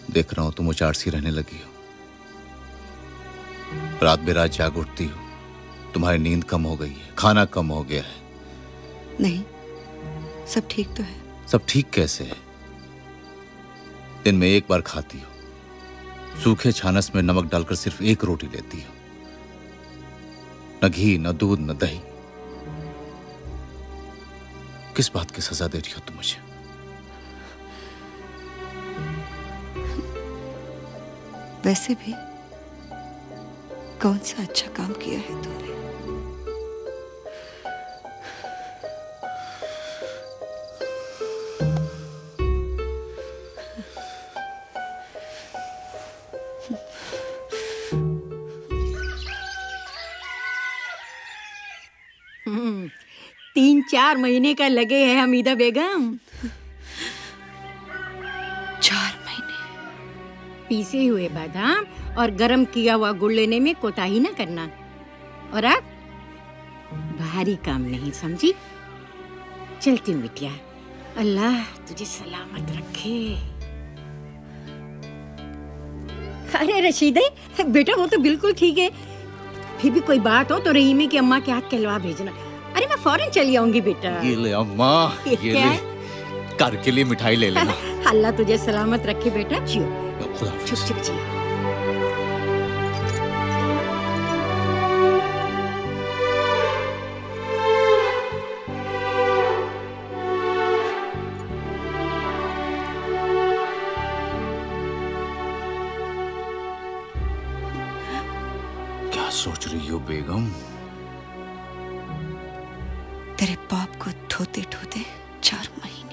देख रहा हूं तुम उचाट सी रहने लगी हो। रात बेरात जाग उठती हो, तुम्हारी नींद कम हो गई है, खाना कम हो गया है। नहीं, सब ठीक तो है। सब ठीक कैसे है? दिन में एक बार खाती हो, सूखे छानस में नमक डालकर सिर्फ एक रोटी लेती हो, न घी न दूध न दही। किस बात की सजा दे रही हो तुम मुझे? वैसे भी कौन सा अच्छा काम किया है तुमने? तीन चार महीने का लगे हैं हमीदा बेगम। 4 महीने? पीसे हुए बादाम और गरम किया हुआ गुड़ लेने में कोताही न करना। और अब भारी काम नहीं समझी। चलती हूँ बिटिया, अल्लाह तुझे सलामत रखे। अरे रशीदे बेटा, वो तो बिल्कुल ठीक है, फिर भी कोई बात हो तो रहीमे की अम्मा के हाथ कहलवा भेजना। अरे मैं फौरन चली आऊंगी बेटा। ये ले अम्मा, ये ले, कार के लिए मिठाई ले लेना। अल्लाह तुझे सलामत रखे बेटा। जियो, चुप चुप जियो। क्या सोच रही हो बेगम? तेरे बाप को धोते धोते 4 महीने।